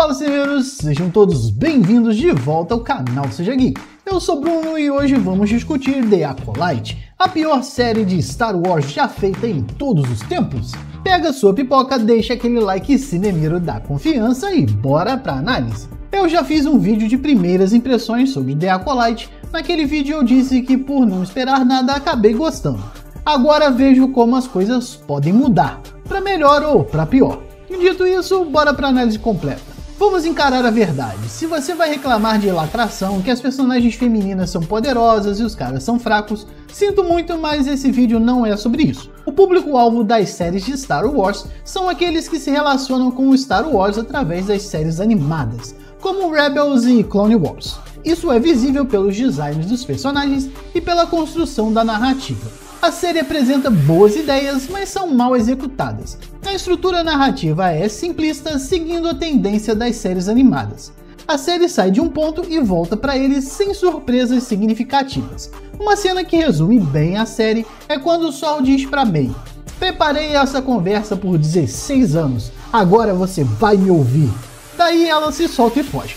Fala, cineiros! Sejam todos bem-vindos de volta ao canal Seja Geek. Eu sou Bruno e hoje vamos discutir The Acolyte, a pior série de Star Wars já feita em todos os tempos. Pega sua pipoca, deixa aquele like cinemeiro da confiança e bora pra análise. Eu já fiz um vídeo de primeiras impressões sobre The Acolyte. Naquele vídeo eu disse que por não esperar nada acabei gostando. Agora vejo como as coisas podem mudar, pra melhor ou pra pior. Dito isso, bora pra análise completa. Vamos encarar a verdade. Se você vai reclamar de lacração, que as personagens femininas são poderosas e os caras são fracos, sinto muito, mas esse vídeo não é sobre isso. O público-alvo das séries de Star Wars são aqueles que se relacionam com o Star Wars através das séries animadas, como Rebels e Clone Wars. Isso é visível pelos designs dos personagens e pela construção da narrativa. A série apresenta boas ideias, mas são mal executadas. A estrutura narrativa é simplista, seguindo a tendência das séries animadas. A série sai de um ponto e volta para ele sem surpresas significativas. Uma cena que resume bem a série é quando o Sol diz para May: "Preparei essa conversa por 16 anos, agora você vai me ouvir." Daí ela se solta e foge.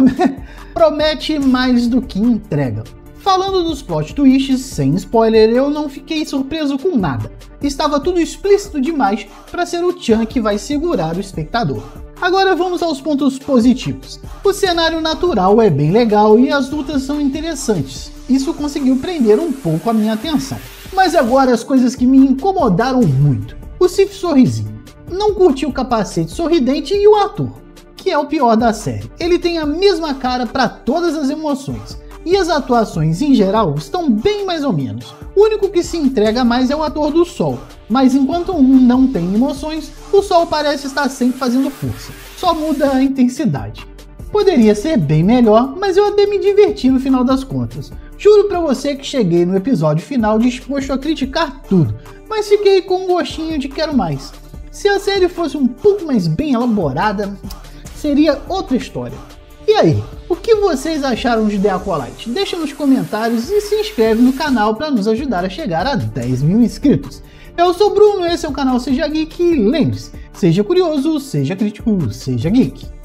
Promete mais do que entrega. Falando dos plot twists, sem spoiler, eu não fiquei surpreso com nada. Estava tudo explícito demais para ser o Chan que vai segurar o espectador. Agora vamos aos pontos positivos. O cenário natural é bem legal e as lutas são interessantes. Isso conseguiu prender um pouco a minha atenção. Mas agora as coisas que me incomodaram muito. O Sif Sorrisinho. Não curti o capacete sorridente e o ator, que é o pior da série. Ele tem a mesma cara para todas as emoções. E as atuações em geral estão bem mais ou menos. O único que se entrega mais é o ator do Sol, mas enquanto um não tem emoções, o Sol parece estar sempre fazendo força, só muda a intensidade. Poderia ser bem melhor, mas eu até me diverti no final das contas. Juro pra você que cheguei no episódio final disposto a criticar tudo, mas fiquei com um gostinho de quero mais. Se a série fosse um pouco mais bem elaborada, seria outra história. E aí, o que vocês acharam de The Acolyte? Deixa nos comentários e se inscreve no canal para nos ajudar a chegar a 10 mil inscritos. Eu sou o Bruno, esse é o canal Seja Geek e lembre-se, seja curioso, seja crítico, seja geek.